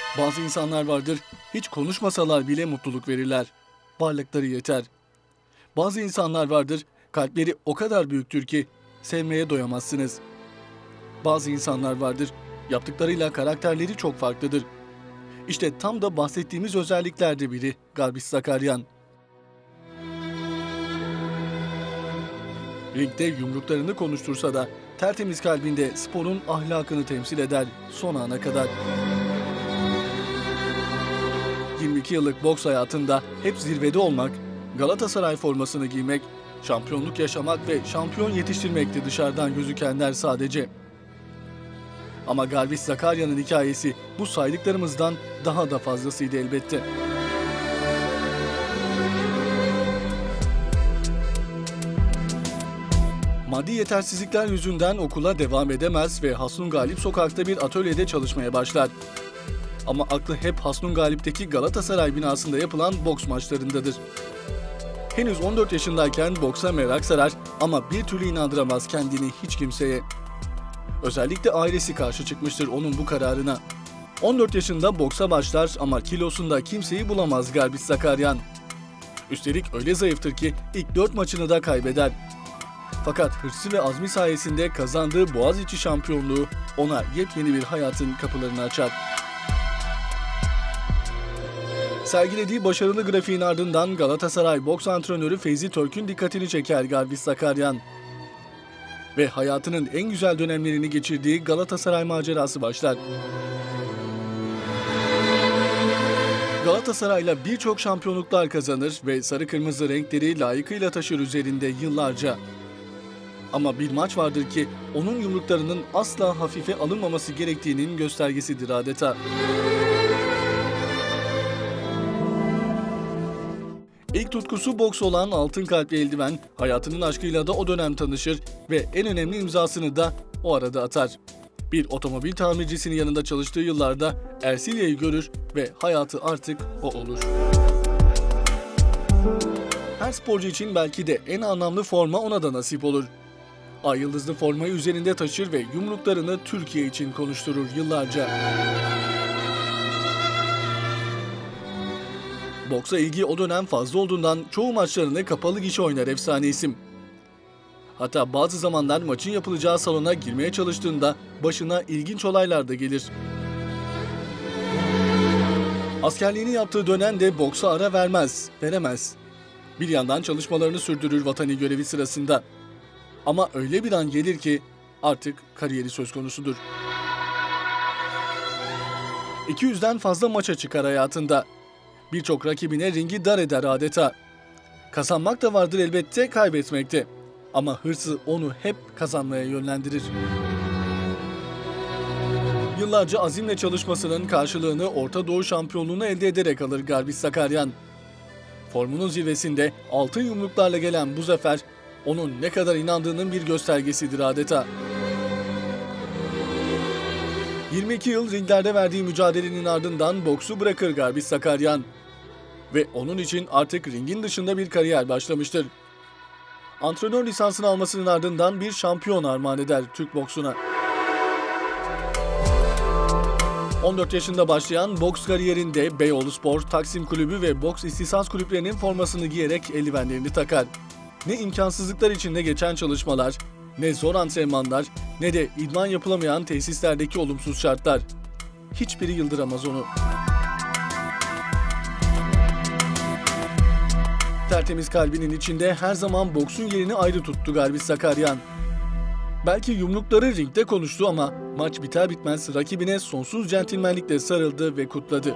Bazı insanlar vardır, hiç konuşmasalar bile mutluluk verirler. Varlıkları yeter. Bazı insanlar vardır, kalpleri o kadar büyüktür ki sevmeye doyamazsınız. Bazı insanlar vardır, yaptıklarıyla karakterleri çok farklıdır. İşte tam da bahsettiğimiz özelliklerde biri Garbis Zakaryan. Ringde yumruklarını konuştursa da tertemiz kalbinde sporun ahlakını temsil eder son ana kadar. 22 yıllık boks hayatında hep zirvede olmak, Galatasaray formasını giymek, şampiyonluk yaşamak ve şampiyon yetiştirmekti dışarıdan gözükenler sadece. Ama Garbis Zakaryan'ın hikayesi bu saydıklarımızdan daha da fazlasıydı elbette. Maddi yetersizlikler yüzünden okula devam edemez ve Hasnun Galip sokakta bir atölyede çalışmaya başlar. Ama aklı hep Hasnun Galip'teki Galatasaray binasında yapılan boks maçlarındadır. Henüz 14 yaşındayken boksa merak sarar ama bir türlü inandıramaz kendini hiç kimseye. Özellikle ailesi karşı çıkmıştır onun bu kararına. 14 yaşında boksa başlar ama kilosunda kimseyi bulamaz Garbis Zakaryan. Üstelik öyle zayıftır ki ilk 4 maçını da kaybeder. Fakat hırsı ve azmi sayesinde kazandığı Boğaziçi şampiyonluğu ona yepyeni bir hayatın kapılarını açar. Sergilediği başarılı grafiğin ardından Galatasaray boks antrenörü Feyzi Türk'ün dikkatini çeker Garbis Zakaryan. Ve hayatının en güzel dönemlerini geçirdiği Galatasaray macerası başlar. Galatasaray'la birçok şampiyonluklar kazanır ve sarı kırmızı renkleri layıkıyla taşır üzerinde yıllarca. Ama bir maç vardır ki onun yumruklarının asla hafife alınmaması gerektiğinin göstergesidir adeta. İlk tutkusu boks olan altın kalpli eldiven, hayatının aşkıyla da o dönem tanışır ve en önemli imzasını da o arada atar. Bir otomobil tamircisinin yanında çalıştığı yıllarda Ersilya'yı görür ve hayatı artık o olur. Her sporcu için belki de en anlamlı forma ona da nasip olur. Ay yıldızlı formayı üzerinde taşır ve yumruklarını Türkiye için konuşturur yıllarca. Boksa ilgi o dönem fazla olduğundan çoğu maçlarını kapalı gişe oynar efsane isim. Hatta bazı zamanlar maçın yapılacağı salona girmeye çalıştığında başına ilginç olaylar da gelir. Askerliğini yaptığı dönemde boksa ara veremez. Bir yandan çalışmalarını sürdürür vatani görevi sırasında. Ama öyle bir an gelir ki artık kariyeri söz konusudur. 200'den fazla maça çıkar hayatında. Birçok rakibine ringi dar eder adeta. Kazanmak da vardır elbette, kaybetmek de. Ama hırsı onu hep kazanmaya yönlendirir. Yıllarca azimle çalışmasının karşılığını Orta Doğu şampiyonluğunu elde ederek alır Garbis Zakaryan. Formunun zirvesinde altın yumruklarla gelen bu zafer, onun ne kadar inandığının bir göstergesidir adeta. 22 yıl ringlerde verdiği mücadelenin ardından boksu bırakır Garbis Zakaryan. Ve onun için artık ringin dışında bir kariyer başlamıştır. Antrenör lisansını almasının ardından bir şampiyon armağan eder Türk boksuna. 14 yaşında başlayan boks kariyerinde Beyoğluspor, Taksim Kulübü ve boks istisas kulüplerinin formasını giyerek eldivenlerini takar. Ne imkansızlıklar içinde geçen çalışmalar, ne zor antrenmanlar, ne de idman yapılamayan tesislerdeki olumsuz şartlar. Hiçbiri yıldıramaz onu. Tertemiz kalbinin içinde her zaman boksun yerini ayrı tuttu Garbis Zakaryan. Belki yumrukları ringde konuştu ama maç biter bitmez rakibine sonsuz centilmenlikle sarıldı ve kutladı.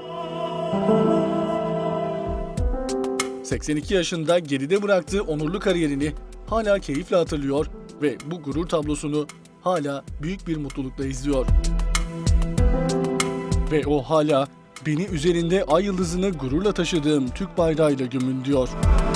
82 yaşında geride bıraktığı onurlu kariyerini hala keyifle hatırlıyor ve bu gurur tablosunu hala büyük bir mutlulukla izliyor. Ve o hala beni üzerinde ay yıldızını gururla taşıdığım Türk bayrağıyla gömün diyor.